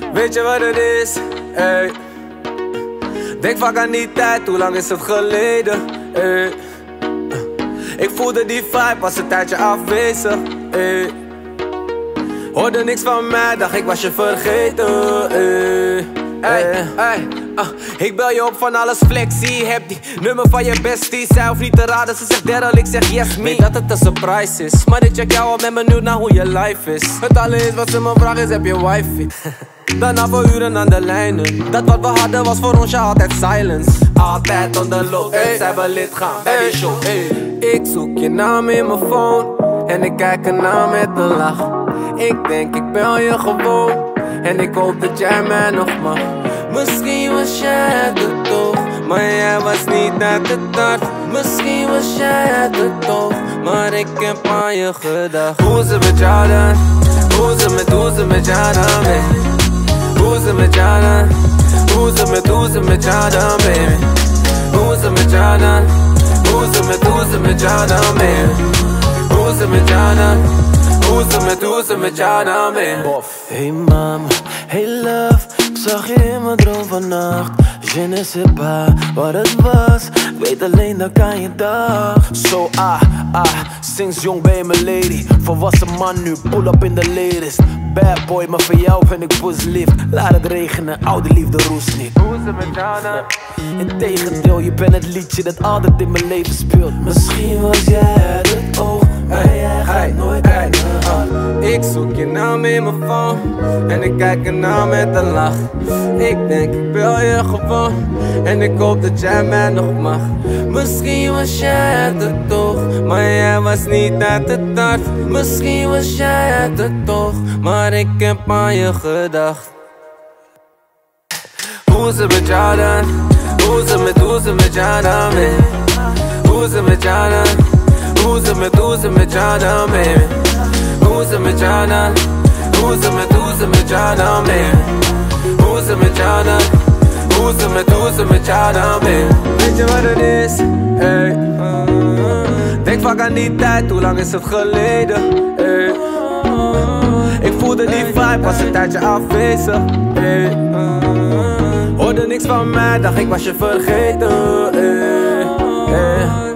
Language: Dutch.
Weet je wat het is? Ey. Denk vaak aan die tijd, hoe lang is het geleden? Ey. Ik voelde die vibe, was een tijdje afwezig. Ey. Hoorde niks van mij, dacht ik was je vergeten. Ey. Ey. Ik bel je op van alles flexie. Heb die nummer van je bestie. Zij hoeft niet te raden, ze zegt Daryl, ik zeg yes me. Weet dat het een surprise is, maar ik check jou al, ben benieuwd naar hoe je life is. Het allereerst wat ze me vragen is, heb je wifi? Daarna voor uren aan de lijnen. Dat wat we hadden was voor ons ja altijd silence. Altijd on the low, zij wil lid gaan bij die show. Ik zoek je naam in mijn phone en ik kijk ernaar met een lach. Ik denk ik bel je gewoon en ik hoop dat jij mij nog mag. Misschien was jij het toch, maar jij was niet uit het hart. Misschien was jij het toch, maar ik heb aan je gedacht. Hoe is het met jou dan? Hoe is het met jou dan, baby? Hoe is het met jou dan? Hoe is het met jou dan, baby? Hoe is het met jou dan? Hoe is het met jou dan, baby? Hoe is het met jou dan? Hoe is het met jou dan, baby? Hey mama, hey love, ik zag je in mijn droom vannacht. Je ne sais pas wat het was, ik weet alleen dat ik aan je dacht. Zo sinds jong ben je mijn lady. Volwassen man nu, pull up in de latest. Bad boy, maar voor jou ben ik lief. Laat het regenen, oude liefde roest niet. Hoe is het met jou dan? Integendeel, je bent het liedje dat altijd in mijn leven speelt. Misschien was jij het oog, maar jij gaat nooit uit mijn hart. Ik zoek je naam in mijn phone en ik kijk ernaar met een lach. Ik denk ik bel je gewoon en ik hoop dat jij mij nog mag. Misschien was jij het toch, maar jij was niet uit het hart. Misschien was jij het toch, maar ik heb aan je gedacht. Hoe is het met jou dan? Hoe is het met jou dan, baby? Hoe is het met jou dan? Hoe is het met jou dan, baby? Hoe is het met jou dan? Hoe is het met jou dan, baby? Hoe is het met jou dan? Hoe is het met jou dan, baby? Weet je wat het is? Ey. Denk vaak aan die tijd, hoe lang is het geleden? Ey. Ik voelde die vibe, was een tijdje afwezig. Ey. Hoorde niks van mij, dacht ik was je vergeten. Ey. Ey.